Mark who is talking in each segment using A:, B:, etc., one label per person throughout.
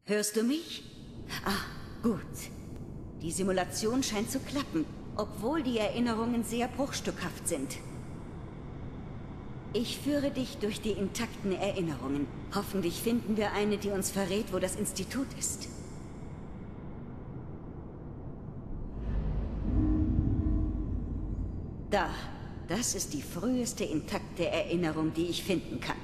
A: Hörst du mich? Ah, gut. Die Simulation scheint zu klappen, obwohl die Erinnerungen sehr bruchstückhaft sind. Ich führe dich durch die intakten Erinnerungen. Hoffentlich finden wir eine, die uns verrät, wo das Institut ist. Da. Das ist die früheste intakte Erinnerung, die ich finden kann.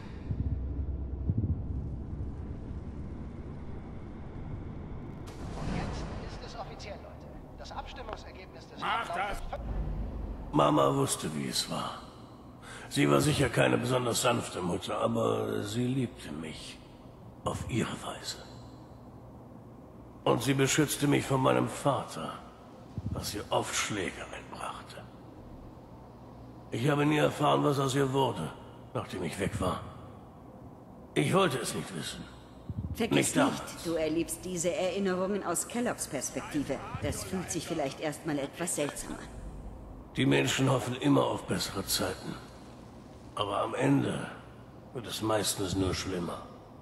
B: Und jetzt ist es offiziell, Leute. Das Abstimmungsergebnis des...
C: Mach das!
D: Mama wusste, wie es war. Sie war sicher keine besonders sanfte Mutter, aber sie liebte mich. Auf ihre Weise. Und sie beschützte mich von meinem Vater, was ihr oft Schläge einbrachte. Ich habe nie erfahren, was aus ihr wurde, nachdem ich weg war. Ich wollte es nicht wissen.
A: Vergiss
D: Nicht
A: nicht, du erlebst diese Erinnerungen aus Kellogg's Perspektive. Das fühlt sich vielleicht erstmal etwas seltsam an.
D: Die Menschen hoffen immer auf bessere Zeiten. Aber am Ende wird es meistens nur schlimmer.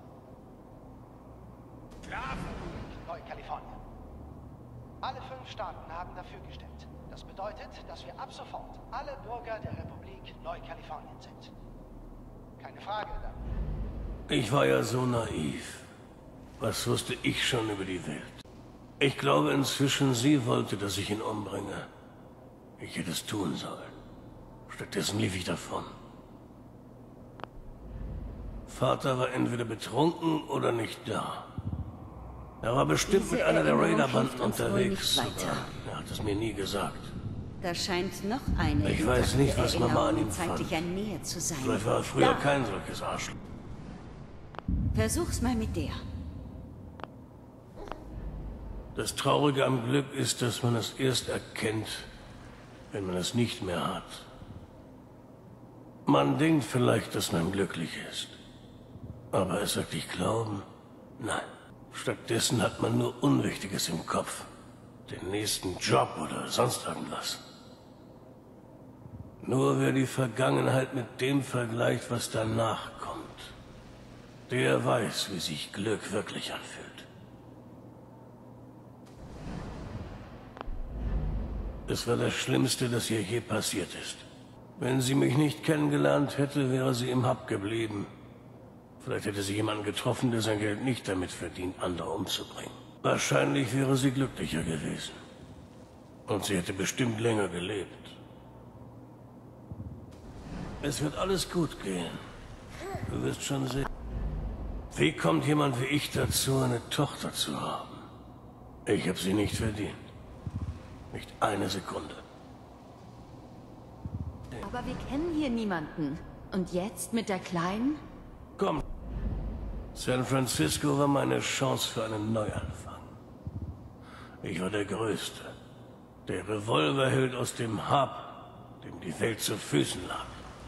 B: Neukalifornien. Alle 5 Staaten haben dafür gestimmt. Das bedeutet, dass wir ab sofort alle Bürger der Republik Neukalifornien sind. Keine Frage dann.
D: Ich war ja so naiv. Was wusste ich schon über die Welt? Ich glaube inzwischen, sie wollte, dass ich ihn umbringe. Ich hätte es tun sollen. Stattdessen lief ich davon. Vater war entweder betrunken oder nicht da. Er war bestimmt
A: Diese
D: mit einer der
A: Erinnerung
D: Raiderbanden
A: hilft uns wohl
D: unterwegs.
A: nicht weiter.
D: Er hat es mir nie gesagt.
A: Da scheint noch eine
D: Ich weiß nicht, was
A: intakte
D: Mama an
A: Erinnerung
D: ihm
A: in
D: fand.
A: zeitlicher Nähe zu sein.
D: Vielleicht war er früher
A: Da.
D: kein solches Arschloch.
A: Versuch's mal mit der.
D: Das Traurige am Glück ist, dass man es erst erkennt, wenn man es nicht mehr hat. Man denkt vielleicht, dass man glücklich ist. Aber es sagt ich glauben? Nein. Stattdessen hat man nur Unwichtiges im Kopf. Den nächsten Job oder sonst irgendwas. Nur wer die Vergangenheit mit dem vergleicht, was danach kommt, der weiß, wie sich Glück wirklich anfühlt. Es war das Schlimmste, das ihr je passiert ist. Wenn sie mich nicht kennengelernt hätte, wäre sie im Hub geblieben. Vielleicht hätte sie jemanden getroffen, der sein Geld nicht damit verdient, andere umzubringen. Wahrscheinlich wäre sie glücklicher gewesen. Und sie hätte bestimmt länger gelebt. Es wird alles gut gehen. Du wirst schon sehen. Wie kommt jemand wie ich dazu, eine Tochter zu haben? Ich habe sie nicht verdient. Nicht eine Sekunde.
E: Aber wir kennen hier niemanden. Und jetzt mit der Kleinen?
D: Komm. San Francisco war meine Chance für einen Neuanfang. Ich war der Größte. Der Revolverheld aus dem Hub, dem die Welt zu Füßen lag.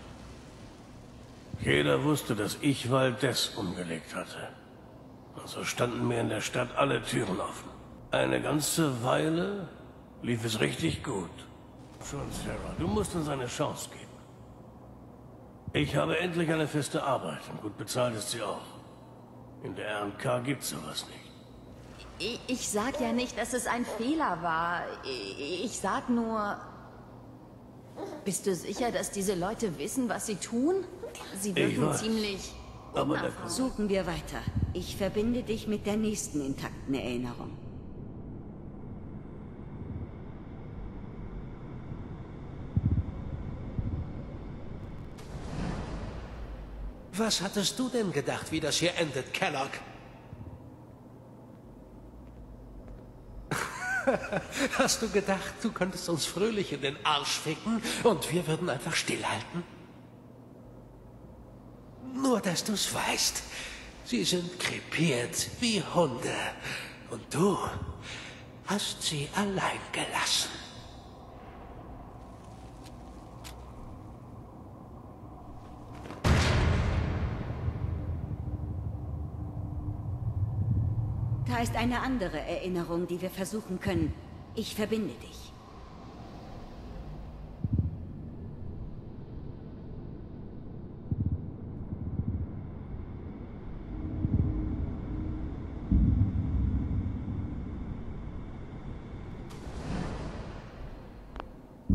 D: Jeder wusste, dass ich Valdez umgelegt hatte. Und so standen mir in der Stadt alle Türen offen. Eine ganze Weile lief es richtig gut. Schon, Sarah, du musst uns eine Chance geben. Ich habe endlich eine feste Arbeit und gut bezahlt ist sie auch. In der RNK gibt's sowas nicht.
E: Ich sag ja nicht, dass es ein Fehler war. Ich sag nur... Bist du sicher, dass diese Leute wissen, was sie tun? Sie wirken
D: weiß.
E: ziemlich...
D: Aber der
A: Suchen wir weiter. Ich verbinde dich mit der nächsten intakten Erinnerung.
F: Was hattest du denn gedacht, wie das hier endet, Kellogg? Hast du gedacht, du könntest uns fröhlich in den Arsch ficken und wir würden einfach stillhalten? Nur, dass du's weißt. Sie sind krepiert wie Hunde. Und du hast sie allein gelassen.
A: Da ist eine andere Erinnerung, die wir versuchen können. Ich verbinde dich.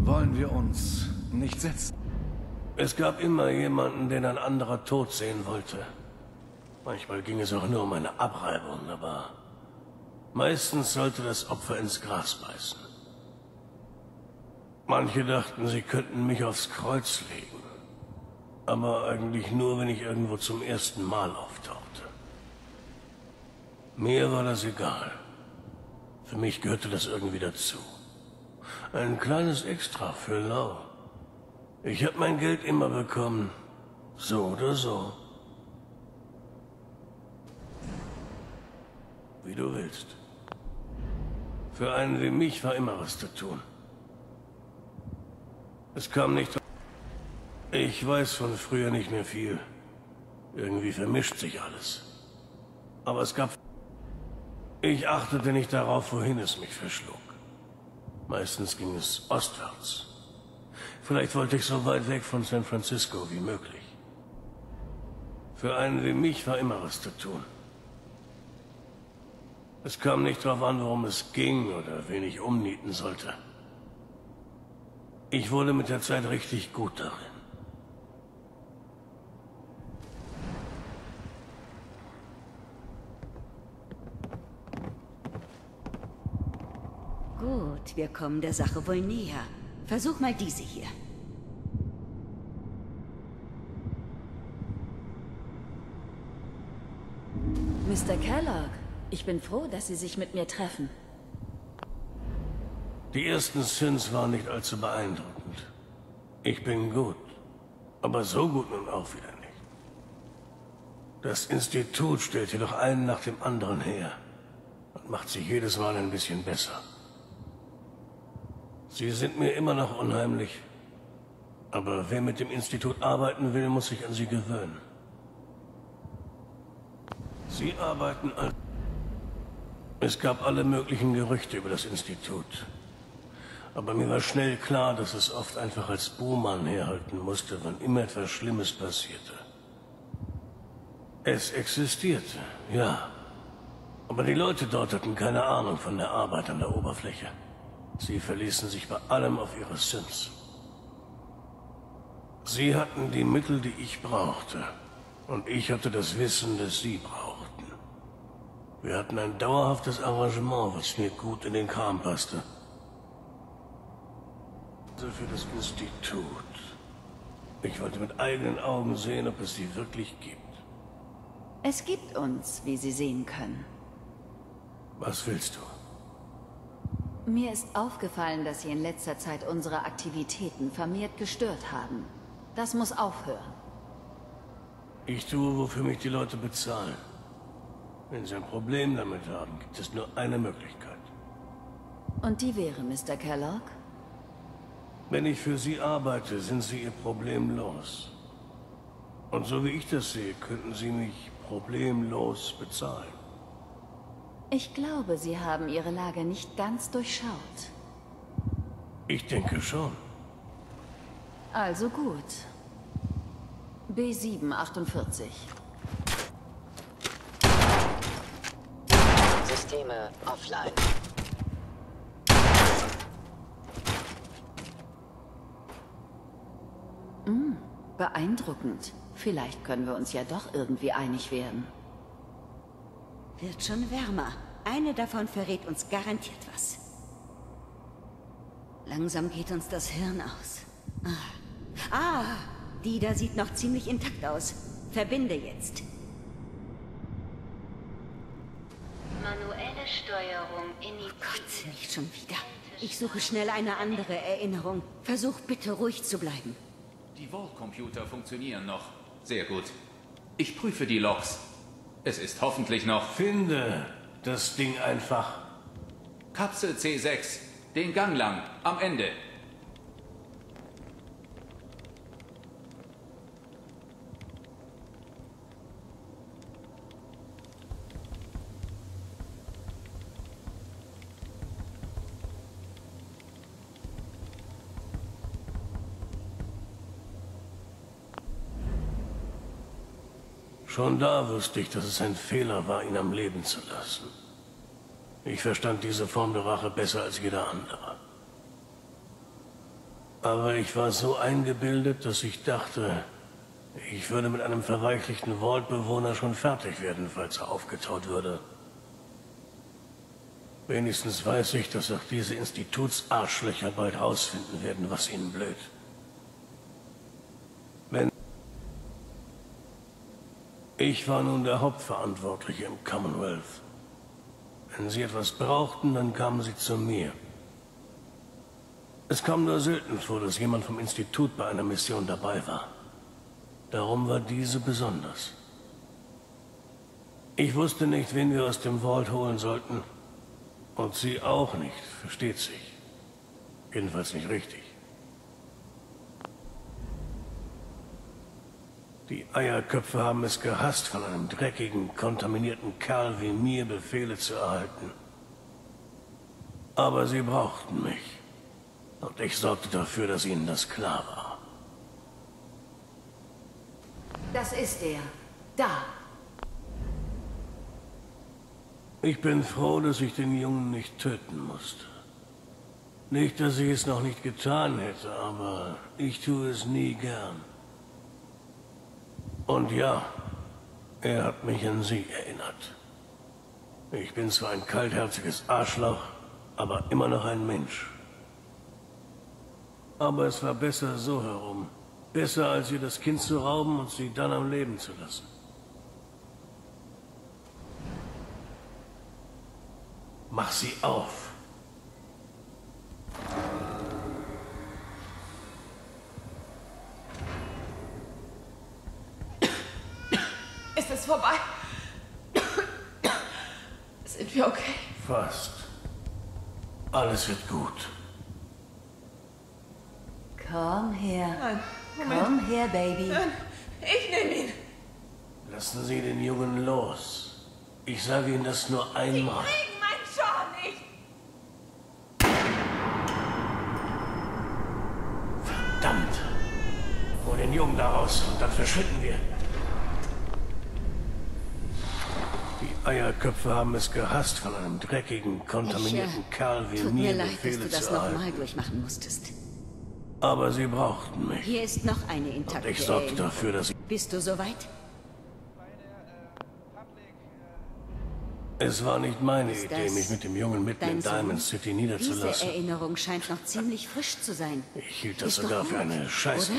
C: Wollen wir uns nicht setzen?
D: Es gab immer jemanden, den ein anderer tot sehen wollte. Manchmal ging es auch nur um eine Abreibung, aber meistens sollte das Opfer ins Gras beißen. Manche dachten, sie könnten mich aufs Kreuz legen. Aber eigentlich nur, wenn ich irgendwo zum ersten Mal auftauchte. Mir war das egal. Für mich gehörte das irgendwie dazu. Ein kleines Extra für Lau. Ich habe mein Geld immer bekommen. So oder so. Wie du willst. Für einen wie mich war immer was zu tun. Es kam nicht... Ich weiß von früher nicht mehr viel. Irgendwie vermischt sich alles. Aber es gab... Ich achtete nicht darauf, wohin es mich verschlug. Meistens ging es ostwärts. Vielleicht wollte ich so weit weg von San Francisco wie möglich. Für einen wie mich war immer was zu tun. Es kam nicht darauf an, worum es ging oder wen ich umnieten sollte. Ich wurde mit der Zeit richtig gut darin.
A: Gut, wir kommen der Sache wohl näher. Versuch mal diese hier.
E: Mr. Kellogg, ich bin froh, dass Sie sich mit mir treffen.
D: Die ersten Sins waren nicht allzu beeindruckend. Ich bin gut, aber so gut nun auch wieder nicht. Das Institut stellt jedoch einen nach dem anderen her und macht sich jedes Mal ein bisschen besser. Sie sind mir immer noch unheimlich, aber wer mit dem Institut arbeiten will, muss sich an sie gewöhnen. Sie arbeiten an... Es gab alle möglichen Gerüchte über das Institut. Aber mir war schnell klar, dass es oft einfach als Buhmann herhalten musste, wann immer etwas Schlimmes passierte. Es existierte, ja. Aber die Leute dort hatten keine Ahnung von der Arbeit an der Oberfläche. Sie verließen sich bei allem auf ihre Sins. Sie hatten die Mittel, die ich brauchte. Und ich hatte das Wissen, das sie brauchten. Wir hatten ein dauerhaftes Arrangement, was mir gut in den Kram passte. Für das Institut. Ich wollte mit eigenen Augen sehen, ob es sie wirklich gibt.
E: Es gibt uns, wie Sie sehen können.
D: Was willst du?
E: Mir ist aufgefallen, dass Sie in letzter Zeit unsere Aktivitäten vermehrt gestört haben. Das muss aufhören.
D: Ich tue, wofür mich die Leute bezahlen. Wenn sie ein Problem damit haben, gibt es nur eine Möglichkeit.
E: Und die wäre, Mr. Kellogg?
D: Wenn ich für sie arbeite, sind sie ihr Problem los. Und so wie ich das sehe, könnten sie mich problemlos bezahlen.
E: Ich glaube, Sie haben Ihre Lage nicht ganz durchschaut.
D: Ich denke schon.
E: Also gut. B748.
G: Systeme offline.
E: Beeindruckend. Vielleicht können wir uns ja doch irgendwie einig werden.
A: Wird schon wärmer. Eine davon verrät uns garantiert was. Langsam geht uns das Hirn aus. Die da sieht noch ziemlich intakt aus. Verbinde jetzt.
H: Manuelle Steuerung initiiert.
A: Gott, nicht schon wieder. Ich suche schnell eine andere Erinnerung. Versuch bitte ruhig zu bleiben.
I: Die Vault-Computer funktionieren noch. Sehr gut. Ich prüfe die Logs. Es ist hoffentlich noch...
D: Finde das Ding einfach.
I: Kapsel C6. Den Gang lang. Am Ende.
D: Schon da wusste ich, dass es ein Fehler war, ihn am Leben zu lassen. Ich verstand diese Form der Rache besser als jeder andere. Aber ich war so eingebildet, dass ich dachte, ich würde mit einem verweichlichten Vault-Bewohner schon fertig werden, falls er aufgetaut würde. Wenigstens weiß ich, dass auch diese Institutsarschlöcher bald rausfinden werden, was ihnen blüht. Ich war nun der Hauptverantwortliche im Commonwealth. Wenn sie etwas brauchten, dann kamen sie zu mir. Es kam nur selten vor, dass jemand vom Institut bei einer Mission dabei war. Darum war diese besonders. Ich wusste nicht, wen wir aus dem Vault holen sollten. Und sie auch nicht, versteht sich. Jedenfalls nicht richtig. Die Eierköpfe haben es gehasst, von einem dreckigen, kontaminierten Kerl wie mir Befehle zu erhalten. Aber sie brauchten mich. Und ich sorgte dafür, dass ihnen das klar war.
E: Das ist er. Da.
D: Ich bin froh, dass ich den Jungen nicht töten musste. Nicht, dass ich es noch nicht getan hätte, aber ich tue es nie gern. Und ja, er hat mich an Sie erinnert. Ich bin zwar ein kaltherziges Arschloch, aber immer noch ein Mensch. Aber es war besser so herum. Besser, als ihr das Kind zu rauben und sie dann am Leben zu lassen. Mach sie auf.
E: Ist es vorbei? Sind wir okay?
D: Fast. Alles wird gut.
E: Komm her.
G: Nein, Moment.
E: Komm her, Baby.
G: Nein, ich nehme ihn.
D: Lassen Sie den Jungen los. Ich sage Ihnen das nur einmal.
G: Kriegen meinen Sean nicht.
D: Verdammt. Hol den Jungen da raus und dann verschwinden wir. Die Eierköpfe haben es gehasst, von einem dreckigen, kontaminierten Kerl wie
A: Tut mir
D: mir
A: leid, dass
D: Befehle
A: du das
D: zu
A: nochmal
D: erhalten.
A: durchmachen musstest.
D: Aber sie brauchten mich.
A: Hier ist noch eine
D: Und
A: intakte
D: ich sorgte
A: Erinnerung.
D: dafür, dass ich...
A: Bist du soweit?
D: Es war nicht meine
A: Ist
D: Idee,
A: das
D: mich mit dem Jungen mitten
A: dein
D: in Diamond
A: Sohn?
D: City
A: Diese
D: niederzulassen.
A: Erinnerung scheint noch ziemlich frisch zu sein.
D: Ich hielt das
A: Ist doch
D: sogar für
A: gut,
D: eine Scheißidee.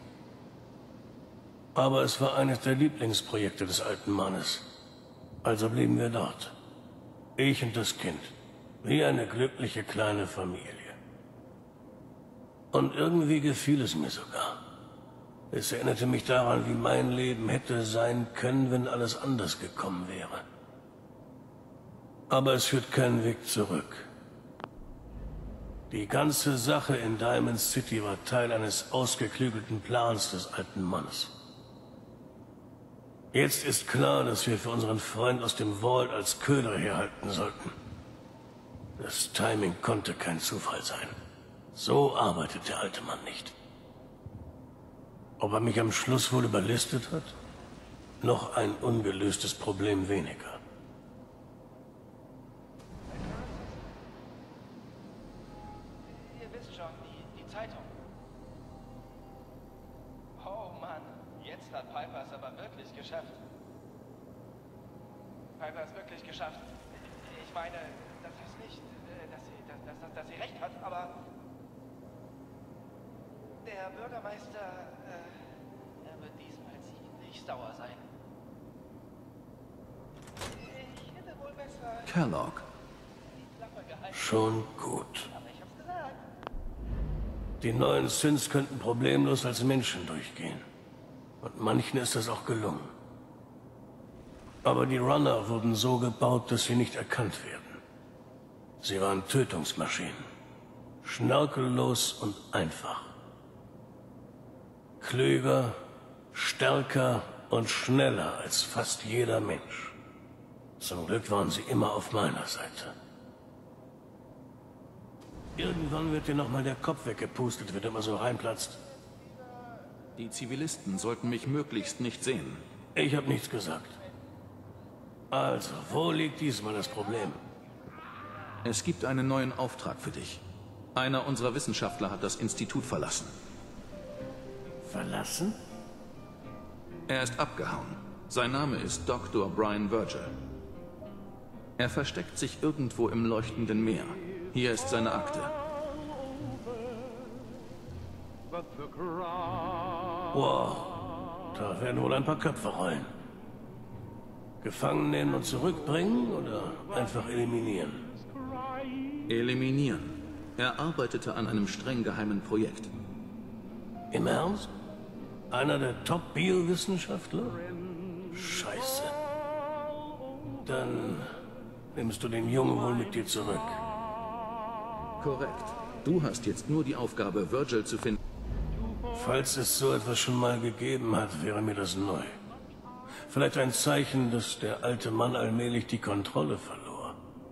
A: oder?
D: Aber es war eines der Lieblingsprojekte des alten Mannes. Also blieben wir dort. Ich und das Kind. Wie eine glückliche kleine Familie. Und irgendwie gefiel es mir sogar. Es erinnerte mich daran, wie mein Leben hätte sein können, wenn alles anders gekommen wäre. Aber es führt keinen Weg zurück. Die ganze Sache in Diamond City war Teil eines ausgeklügelten Plans des alten Mannes. Jetzt ist klar, dass wir für unseren Freund aus dem Vault als Köder herhalten sollten. Das Timing konnte kein Zufall sein. So arbeitet der alte Mann nicht. Ob er mich am Schluss wohl überlistet hat? Noch ein ungelöstes Problem weniger.
B: Ihr wisst schon, die Zeitung. Oh Mann, jetzt hat Piper es aber wirklich geschafft. Piper es wirklich geschafft. Ich meine, das heißt nicht, dass sie recht hat, aber der Bürgermeister, er wird diesmal ziemlich sauer sein. Ich hätte wohl besser
C: Kellogg.
B: die Klappe gehalten,
D: Schon gut.
B: aber ich hab's gesagt.
D: Die neuen Synths könnten problemlos als Menschen durchgehen. Und manchen ist das auch gelungen. Aber die Runner wurden so gebaut, dass sie nicht erkannt werden. Sie waren Tötungsmaschinen. Schnörkellos und einfach. Klüger, stärker und schneller als fast jeder Mensch. Zum Glück waren sie immer auf meiner Seite. Irgendwann wird dir nochmal der Kopf weggepustet, wenn du immer so reinplatzt.
C: Die Zivilisten sollten mich möglichst nicht sehen.
D: Ich habe nichts gesagt. Also, wo liegt diesmal das Problem?
C: Es gibt einen neuen Auftrag für dich. Einer unserer Wissenschaftler hat das Institut verlassen.
D: Verlassen?
C: Er ist abgehauen. Sein Name ist Dr. Brian Virgil. Er versteckt sich irgendwo im leuchtenden Meer. Hier ist seine Akte.
D: Wow, da werden wohl ein paar Köpfe rollen. Gefangen nehmen und zurückbringen oder einfach eliminieren?
C: Eliminieren. Er arbeitete an einem streng geheimen Projekt.
D: Im Ernst? Einer der Top-Biowissenschaftler? Scheiße. Dann nimmst du den Jungen wohl mit dir zurück.
C: Korrekt. Du hast jetzt nur die Aufgabe, Virgil zu finden.
D: Falls es so etwas schon mal gegeben hat, wäre mir das neu. Vielleicht ein Zeichen, dass der alte Mann allmählich die Kontrolle verlor.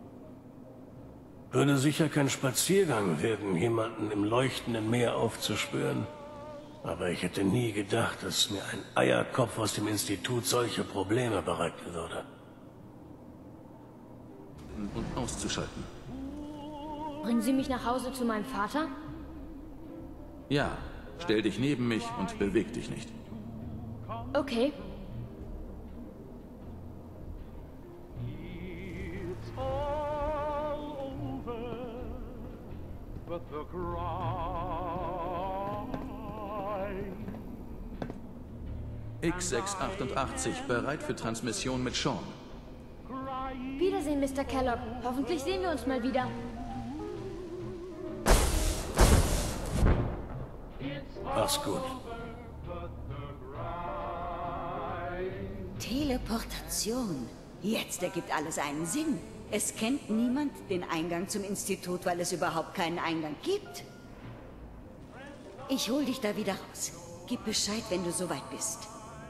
D: Würde sicher kein Spaziergang werden, jemanden im leuchtenden Meer aufzuspüren. Aber ich hätte nie gedacht, dass mir ein Eierkopf aus dem Institut solche Probleme bereiten würde.
C: Und auszuschalten.
H: Bringen Sie mich nach Hause zu meinem Vater?
C: Ja, stell dich neben mich und beweg dich nicht.
H: Okay.
C: X688 bereit für Transmission mit Sean.
H: Wiedersehen, Mr. Kellogg. Hoffentlich sehen wir uns mal wieder.
D: Mach's gut.
A: Teleportation. Jetzt ergibt alles einen Sinn. Es kennt niemand den Eingang zum Institut, weil es überhaupt keinen Eingang gibt. Ich hol dich da wieder raus. Gib Bescheid, wenn du soweit bist.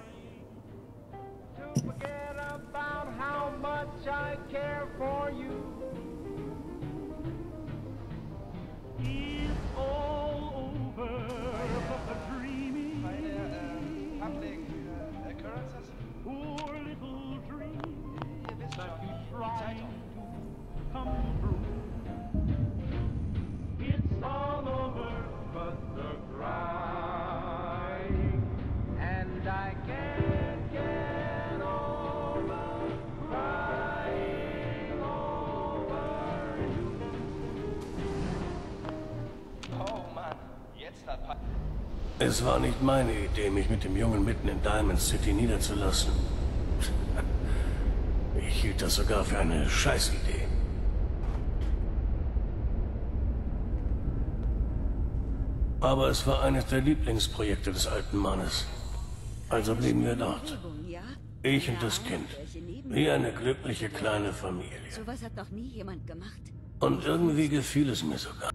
D: Es war nicht meine Idee, mich mit dem Jungen mitten in Diamond City niederzulassen. Ich hielt das sogar für eine Scheißidee. Aber es war eines der Lieblingsprojekte des alten Mannes. Also blieben wir dort. Ich und das Kind. Wie eine glückliche kleine Familie.
A: Sowas hat noch nie jemand gemacht.
D: Und irgendwie gefiel es mir sogar.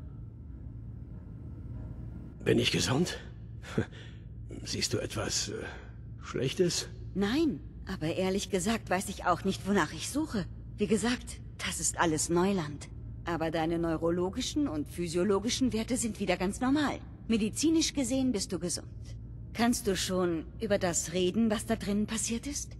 J: Bin ich gesund? Siehst du etwas Schlechtes?
A: Nein, aber ehrlich gesagt weiß ich auch nicht, wonach ich suche. Wie gesagt, das ist alles Neuland. Aber deine neurologischen und physiologischen Werte sind wieder ganz normal. Medizinisch gesehen bist du gesund. Kannst du schon über das reden, was da drinnen passiert ist?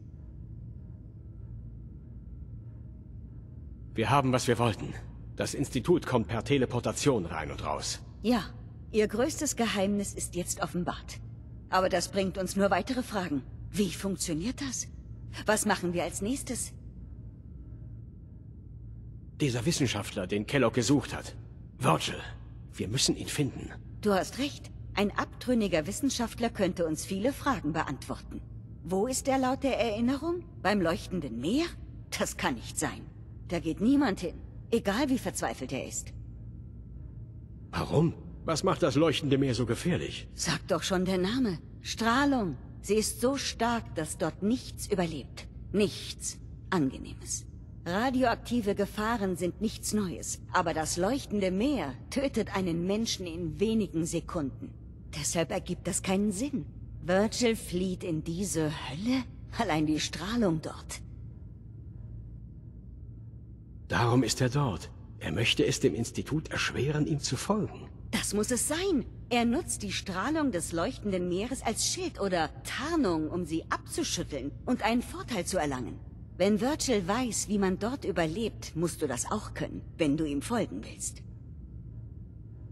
J: Wir haben, was wir wollten. Das Institut kommt per Teleportation rein und raus.
A: Ja, ihr größtes Geheimnis ist jetzt offenbart. Aber das bringt uns nur weitere Fragen. Wie funktioniert das? Was machen wir als nächstes?
J: Dieser Wissenschaftler, den Kellogg gesucht hat. Virgil. Wir müssen ihn finden.
A: Du hast recht. Ein abtrünniger Wissenschaftler könnte uns viele Fragen beantworten. Wo ist er laut der Erinnerung? Beim leuchtenden Meer? Das kann nicht sein. Da geht niemand hin. Egal wie verzweifelt er ist.
J: Warum? Was macht das leuchtende Meer so gefährlich?
A: Sagt doch schon der Name. Strahlung. Sie ist so stark, dass dort nichts überlebt. Nichts Angenehmes. Radioaktive Gefahren sind nichts Neues, aber das leuchtende Meer tötet einen Menschen in wenigen Sekunden. Deshalb ergibt das keinen Sinn. Virgil flieht in diese Hölle? Allein die Strahlung dort.
J: Darum ist er dort. Er möchte es dem Institut erschweren, ihm zu folgen.
A: Das muss es sein. Er nutzt die Strahlung des leuchtenden Meeres als Schild oder Tarnung, um sie abzuschütteln und einen Vorteil zu erlangen. Wenn Virgil weiß, wie man dort überlebt, musst du das auch können, wenn du ihm folgen willst.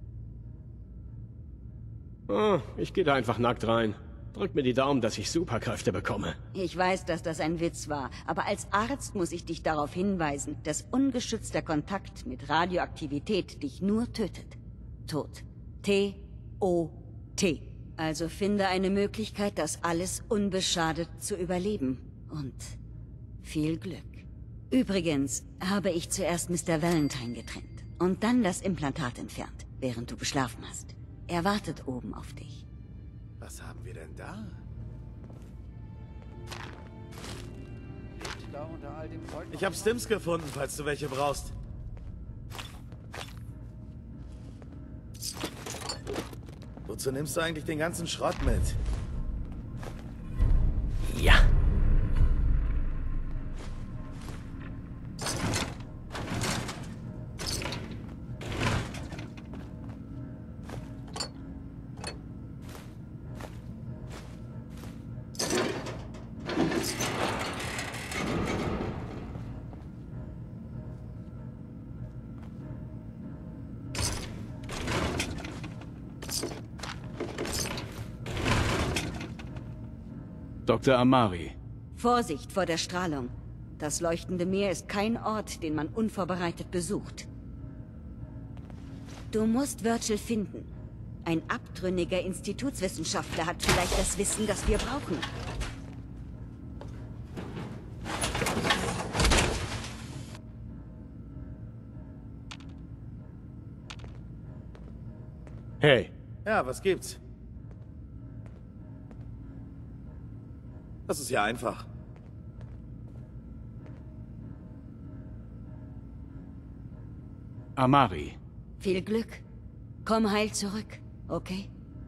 J: Oh, ich gehe da einfach nackt rein. Drück mir die Daumen, dass ich Superkräfte bekomme.
A: Ich weiß, dass das ein Witz war, aber als Arzt muss ich dich darauf hinweisen, dass ungeschützter Kontakt mit Radioaktivität dich nur tötet. Tod. T-O-T. Also finde eine Möglichkeit, das alles unbeschadet zu überleben. Und viel Glück. Übrigens habe ich zuerst Mr. Valentine getrennt und dann das Implantat entfernt, während du geschlafen hast. Er wartet oben auf dich.
K: Was haben wir denn da? Ich habe Stims gefunden, falls du welche brauchst. Wozu nimmst du eigentlich den ganzen Schrott mit?
J: Ja. Dr. Amari.
A: Vorsicht vor der Strahlung. Das leuchtende Meer ist kein Ort, den man unvorbereitet besucht. Du musst Virgil finden. Ein abtrünniger Institutswissenschaftler hat vielleicht das Wissen, das wir brauchen.
J: Hey.
K: Ja, was gibt's? Das ist ja einfach.
J: Amari.
A: Viel Glück. Komm heil zurück, okay?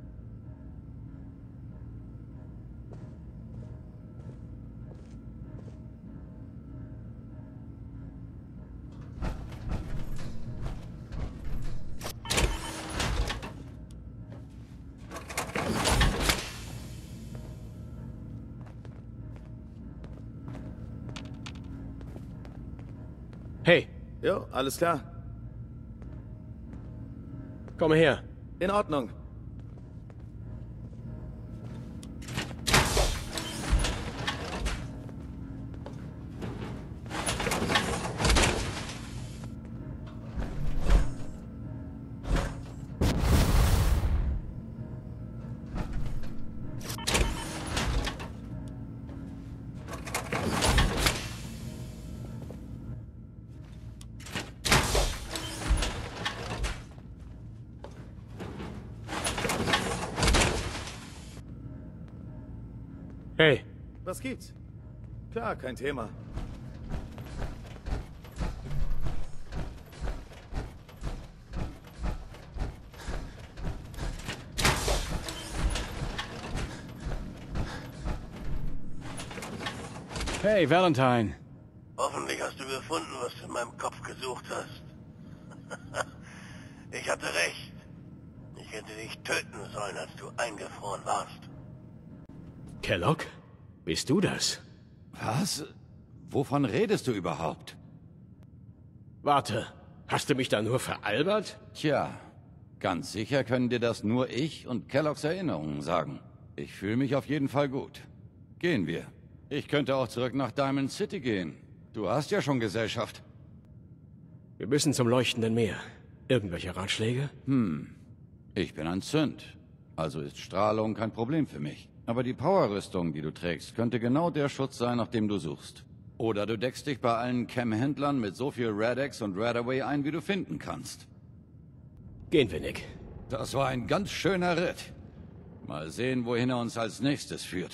J: Hey.
K: Jo, alles klar.
J: Komm her.
K: In Ordnung.
J: Hey.
K: Was gibt's? Klar, kein Thema.
J: Hey, Valentine.
D: Hoffentlich hast du gefunden, was du in meinem Kopf gesucht hast. Ich hatte recht. Ich hätte dich töten sollen, als du eingefroren warst.
J: Kellogg? Bist du das?
L: Was? Wovon redest du überhaupt?
J: Warte, hast du mich da nur veralbert?
L: Tja, ganz sicher können dir das nur ich und Kelloggs Erinnerungen sagen. Ich fühle mich auf jeden Fall gut. Gehen wir. Ich könnte auch zurück nach Diamond City gehen. Du hast ja schon Gesellschaft.
J: Wir müssen zum leuchtenden Meer. Irgendwelche Ratschläge?
L: Ich bin ein Sünd. Also ist Strahlung kein Problem für mich. Aber die Powerrüstung, die du trägst, könnte genau der Schutz sein, nach dem du suchst. Oder du deckst dich bei allen Chem-Händlern mit so viel Rad-X und Radaway ein, wie du finden kannst.
J: Gehen wir, Nick.
L: Das war ein ganz schöner Ritt. Mal sehen, wohin er uns als nächstes führt.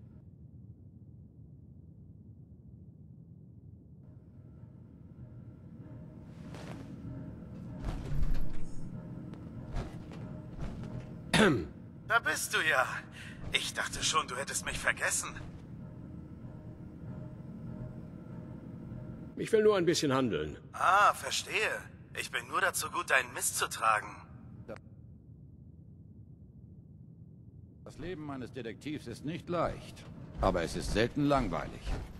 K: Da bist du ja. Ich dachte schon, du hättest mich vergessen.
J: Ich will nur ein bisschen handeln.
K: Ah, verstehe. Ich bin nur dazu gut, deinen Mist zu tragen.
L: Das Leben eines Detektivs ist nicht leicht, aber es ist selten langweilig.